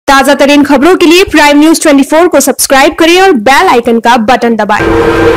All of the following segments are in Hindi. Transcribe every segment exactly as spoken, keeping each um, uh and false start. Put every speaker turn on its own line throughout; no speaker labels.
ताजा तरीन खबरों के लिए प्राइम न्यूज चौबीस को सब्सक्राइब करें और बेल आइकन का बटन दबाएं।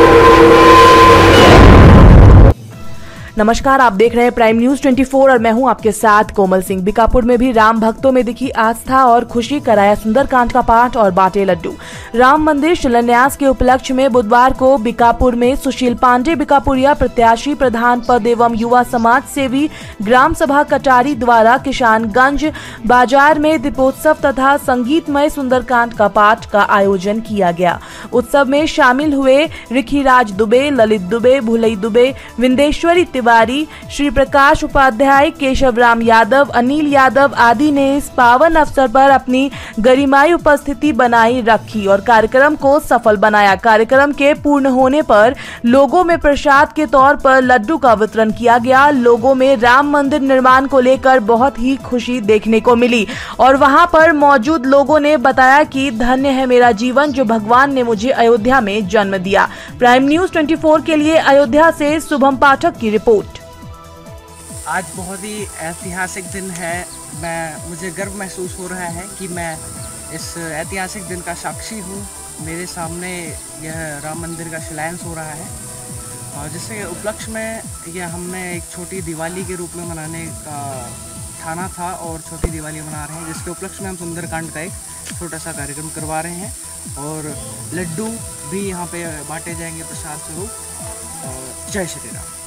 नमस्कार, आप देख रहे हैं प्राइम न्यूज चौबीस और मैं हूं आपके साथ कोमल सिंह। बीकापुर में भी राम भक्तों में दिखी आस्था और खुशी, कराया सुंदरकांड का पाठ और बांटे लड्डू। राम मंदिर शिलान्यास के उपलक्ष्य में बुधवार को बीकापुर में सुशील पांडे बीकापुरिया प्रत्याशी प्रधान पद एवं युवा समाज सेवी ग्राम सभा कटारी द्वारा किशानगंज बाजार में दीपोत्सव तथा संगीतमय सुंदरकांड का पाठ का आयोजन किया गया। उत्सव में शामिल हुए रिखीराज दुबे, ललित दुबे, भुलई दुबे, विंदेश्वरी तिवारी, श्री प्रकाश उपाध्याय, केशव राम यादव, अनिल यादव आदि ने इस पावन अवसर पर अपनी गरिमाई उपस्थिति बनाई रखी और कार्यक्रम को सफल बनाया। कार्यक्रम के पूर्ण होने पर लोगों में प्रसाद के तौर पर लड्डू का वितरण किया गया। लोगों में राम मंदिर निर्माण को लेकर बहुत ही खुशी देखने को मिली और वहां पर मौजूद लोगों ने बताया कि धन्य है मेरा जीवन जो भगवान ने मुझे अयोध्या में जन्म दिया। प्राइम न्यूज चौबीस के लिए अयोध्या से शुभम पाठक की रिपोर्ट।
आज बहुत ही ऐतिहासिक दिन है। मैं मुझे गर्व महसूस हो रहा है कि मैं इस ऐतिहासिक दिन का साक्षी हूँ। मेरे सामने यह राम मंदिर का शिलान्यास हो रहा है और जिसके उपलक्ष्य में यह हमने एक छोटी दिवाली के रूप में मनाने का ठाना था और छोटी दिवाली मना रहे हैं, जिसके उपलक्ष्य में हम सुंदरकांड का एक छोटा सा कार्यक्रम करवा रहे हैं और लड्डू भी यहाँ पे बांटे जाएंगे प्रसाद स्वरूप। जय श्री राम।